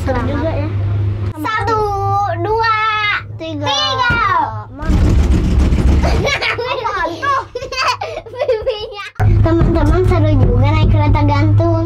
seru juga ya. 1, 2, 3. Teman-teman seru juga naik kereta gantung.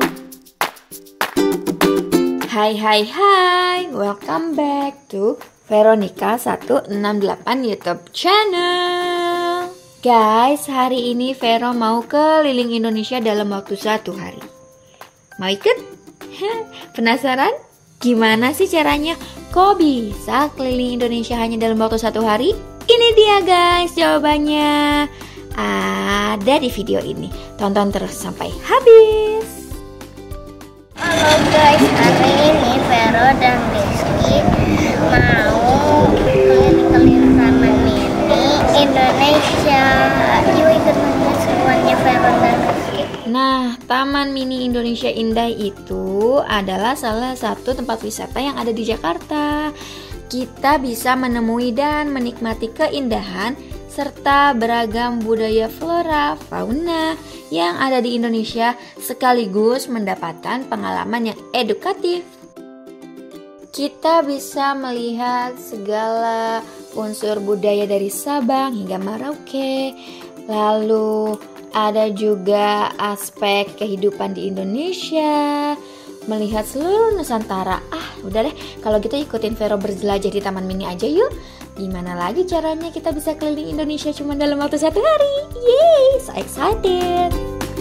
Hai, welcome back to Veronica 168 YouTube channel. Guys, hari ini Vero mau keliling Indonesia dalam waktu 1 hari. Mau ikut? Penasaran? Gimana sih caranya? Kok bisa keliling Indonesia hanya dalam waktu 1 hari? Ini dia guys jawabannya. Ada di video ini. Tonton terus sampai habis. Halo guys, hari ini Vero dan Rizky mau keliling-keliling Taman Mini Indonesia. Yuk ikut nonton semuanya Vero dan Rizky. Nah, Taman Mini Indonesia Indah itu adalah salah satu tempat wisata yang ada di Jakarta. Kita bisa menemui dan menikmati keindahan serta beragam budaya flora, fauna yang ada di Indonesia sekaligus mendapatkan pengalaman yang edukatif. Kita bisa melihat segala unsur budaya dari Sabang hingga Merauke. Lalu ada juga aspek kehidupan di Indonesia, melihat seluruh Nusantara. Udah deh, kalau gitu ikutin Vero berjelajah di Taman Mini aja yuk. Gimana lagi caranya kita bisa keliling Indonesia cuma dalam waktu 1 hari? Yeay, so excited!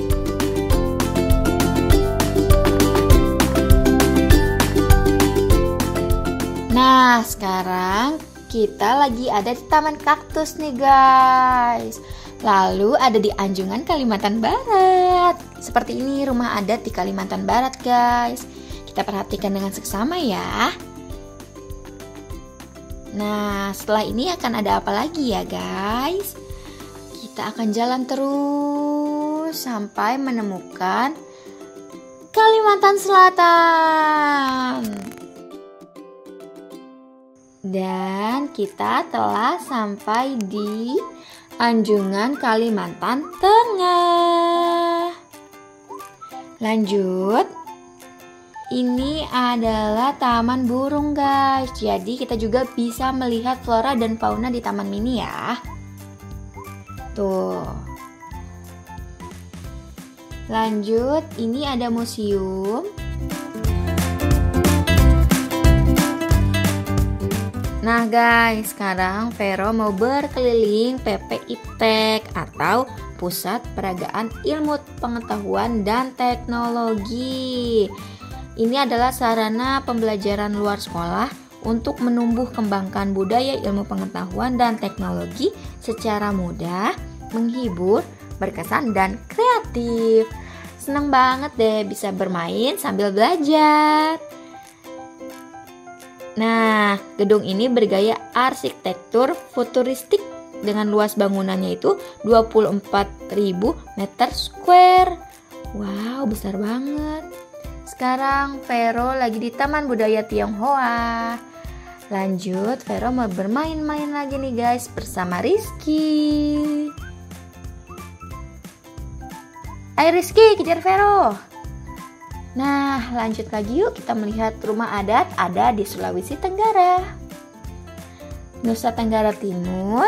Nah, sekarang kita lagi ada di Taman Kaktus nih guys. Lalu ada di Anjungan, Kalimantan Barat. Seperti ini rumah adat di Kalimantan Barat guys. Kita perhatikan dengan seksama ya. Nah, setelah ini akan ada apa lagi ya guys? Kita akan jalan terus sampai menemukan Kalimantan Selatan. Dan kita telah sampai di Anjungan, Kalimantan Tengah. Lanjut. Ini adalah taman burung guys. Jadi kita juga bisa melihat flora dan fauna di taman mini ya. Tuh. Lanjut, ini ada museum. Nah guys, sekarang Vero mau berkeliling PPITEK atau Pusat Peragaan Ilmu Pengetahuan dan Teknologi. Ini adalah sarana pembelajaran luar sekolah untuk menumbuh kembangkan budaya ilmu pengetahuan dan teknologi secara mudah, menghibur, berkesan, dan kreatif. Seneng banget deh bisa bermain sambil belajar. Nah, gedung ini bergaya arsitektur futuristik dengan luas bangunannya itu 24.000 meter square. Wow, besar banget. Sekarang Vero lagi di Taman Budaya Tionghoa. Lanjut, Vero mau bermain-main lagi nih guys bersama Rizky. Ayo Rizky, kejar Vero. Nah, lanjut lagi yuk kita melihat rumah adat ada di Sulawesi Tenggara, Nusa Tenggara Timur.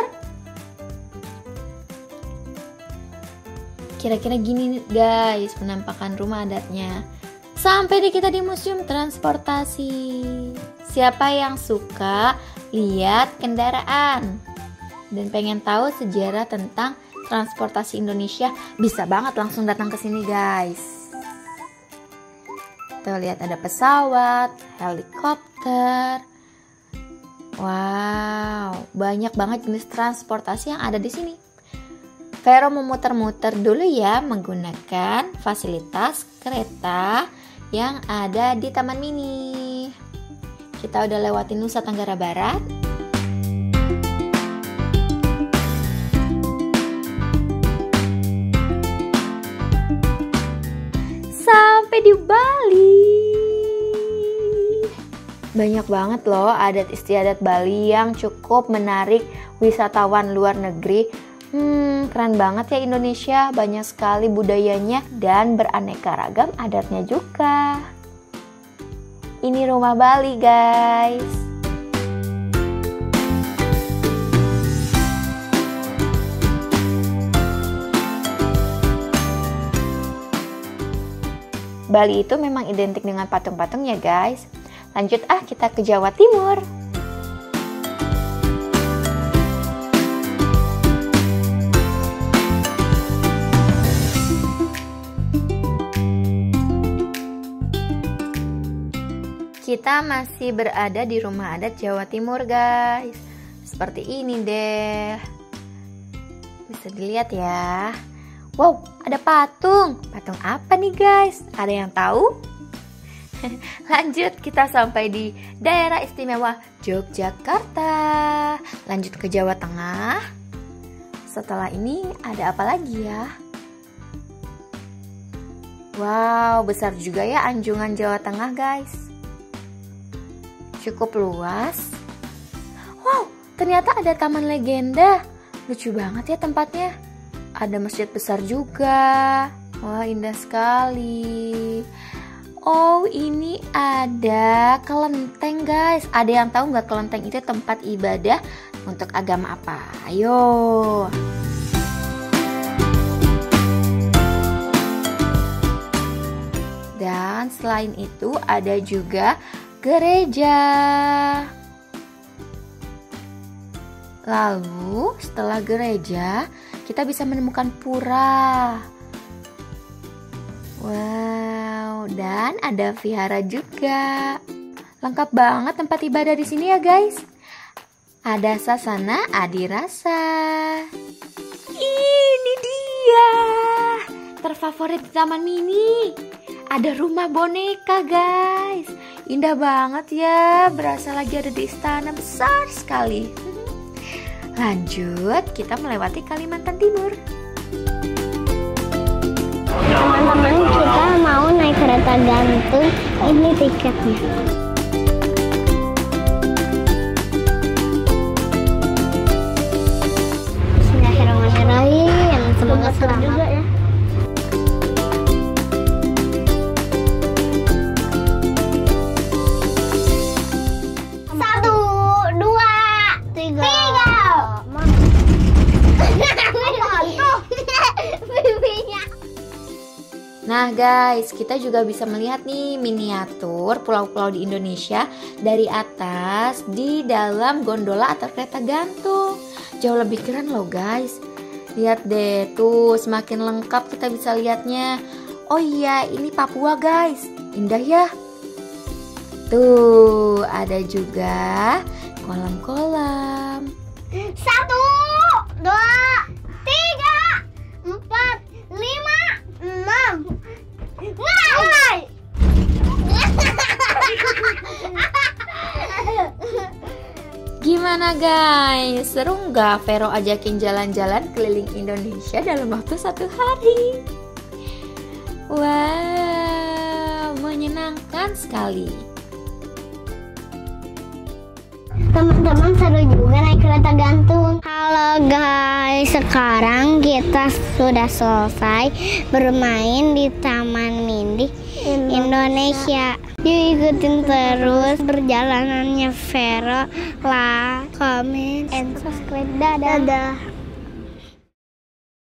Kira-kira gini nih guys penampakan rumah adatnya. Sampai deh kita di Museum Transportasi. Siapa yang suka lihat kendaraan dan pengen tahu sejarah tentang transportasi Indonesia, bisa banget langsung datang ke sini guys. Tuh lihat ada pesawat, helikopter. Wow, banyak banget jenis transportasi yang ada di sini. Vero memutar-muter dulu ya menggunakan fasilitas kereta yang ada di Taman Mini. Kita udah lewatin Nusa Tenggara Barat. Sampai di Bali. Banyak banget loh adat istiadat Bali yang cukup menarik wisatawan luar negeri. Keren banget ya Indonesia, banyak sekali budayanya dan beraneka ragam adatnya juga. Ini rumah Bali, guys. Bali itu memang identik dengan patung-patung ya, guys. Lanjut kita ke Jawa Timur. Kita masih berada di rumah adat Jawa Timur, guys. Seperti ini deh. Bisa dilihat ya. Wow, ada patung. Patung apa nih, guys? Ada yang tahu? Lanjut, kita sampai di daerah istimewa Yogyakarta. Lanjut ke Jawa Tengah. Setelah ini ada apa lagi ya? Wow, besar juga ya Anjungan Jawa Tengah, guys. Cukup luas. Wow, ternyata ada taman legenda. Lucu banget ya tempatnya. Ada masjid besar juga. Wah, indah sekali. Oh, ini ada kelenteng, guys. Ada yang tahu nggak kelenteng itu tempat ibadah untuk agama apa? Ayo. Dan selain itu ada juga gereja. Lalu setelah gereja kita bisa menemukan pura. Wow, dan ada vihara juga. Lengkap banget tempat ibadah di sini ya, guys. Ada Sasana Adirasa. Ini dia terfavorit di Taman Mini. Ada rumah boneka, guys. Indah banget ya, berasa lagi ada di istana besar sekali. Lanjut, kita melewati Kalimantan Timur. Teman-teman, kita mau naik kereta gantung. Ini tiketnya. Bismillahirrahmanirrahim. Semoga selamat juga ya. Nah guys, kita juga bisa melihat nih miniatur pulau-pulau di Indonesia dari atas di dalam gondola atau kereta gantung. Jauh lebih keren loh guys. Lihat deh tuh, semakin lengkap kita bisa lihatnya. Oh iya, ini Papua guys. Indah ya. Tuh, ada juga kolam-kolam. 1, 2, 3, 4, 5, 6. Gimana guys? Seru nggak Vero ajakin jalan-jalan keliling Indonesia dalam waktu 1 hari? Wow, menyenangkan sekali. Teman-teman, seru juga naik kereta gantung. Halo guys, sekarang kita sudah selesai bermain di Taman Mini Indonesia. Yuk ikutin terus perjalanannya Vero, like, comment, and subscribe. Dadah.